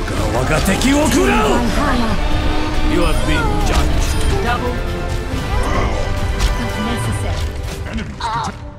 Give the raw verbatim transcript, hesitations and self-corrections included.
我が敵を食らう You have been judged. Double. Not necessary. Enemies detected.